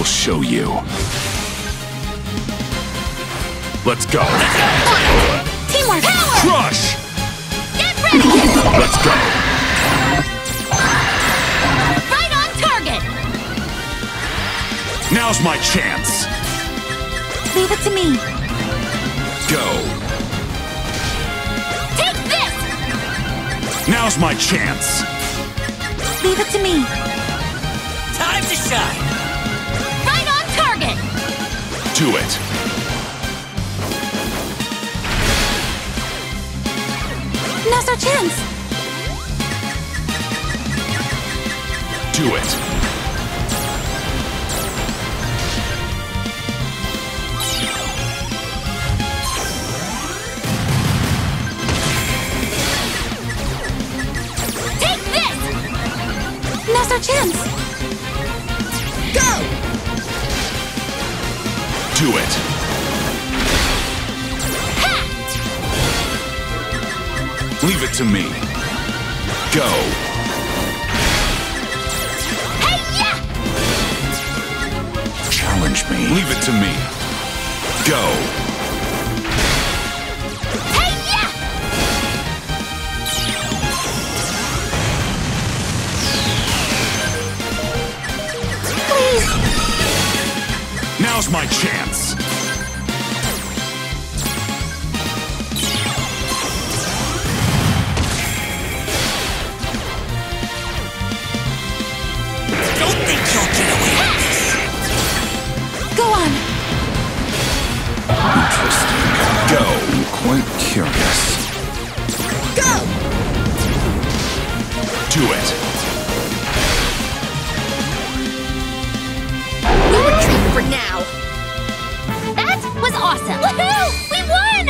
will show you. Let's go. Teamwork! Power! Crush! Get ready! Let's go. Right on target! Now's my chance. Leave it to me. Go. Take this! Now's my chance. Leave it to me. Time to shine! Right on target! Do it. Now's our chance! Do it. Take this! Now's our chance! Go! Do it. Ha! Leave it to me. Go. Hey, yeah! Challenge me. Leave it to me. Go. Hey, yeah! Please! Now's my chance. Don't think you'll get away with this! Go on! Interesting. Go. I'm quite curious. Go! Do it. No retreat for now! That was awesome! Woohoo! We won!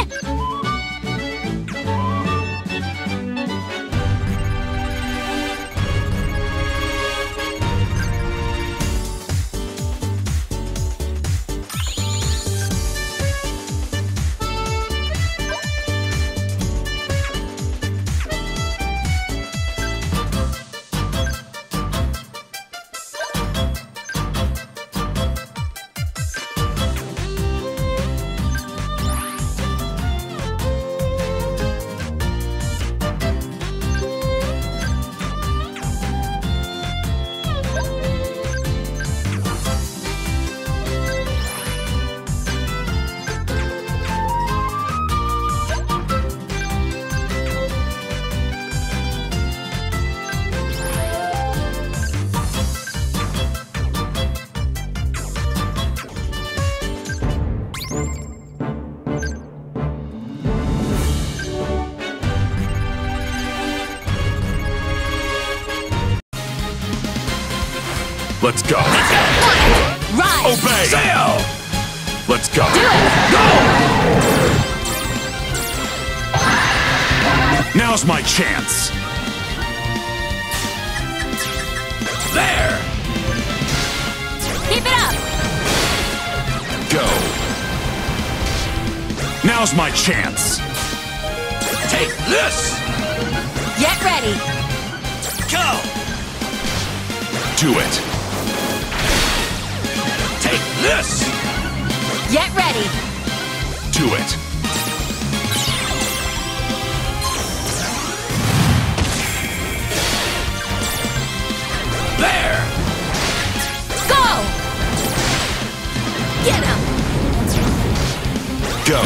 Let's go. Rise! Obey. Sail. Let's go. Do it! Go. Now's my chance. There. Keep it up! Go. Now's my chance. Take this. Get ready! Go! Do it. Take this. Get ready! Do it. There. Go! Get him! Go.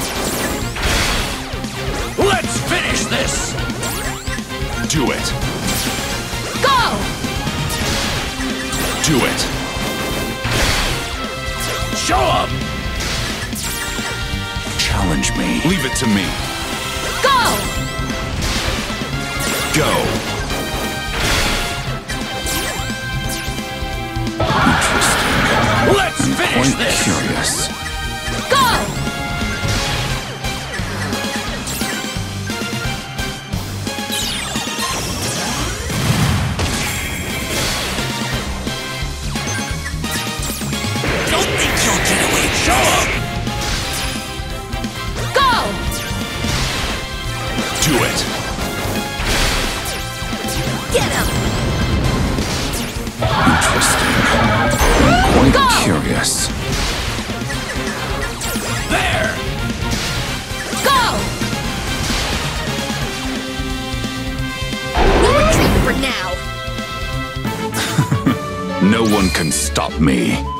Let's finish this. Do it. Go! Do it. Show up. Challenge me. Leave it to me. Go! Go. Interesting. Let's finish this. Curious. Go! Don't think you'll get away! Show up! Go! Do it. Get him! Interesting. Quite Go! curious. There! Go! We'll retreat for now. No one can stop me.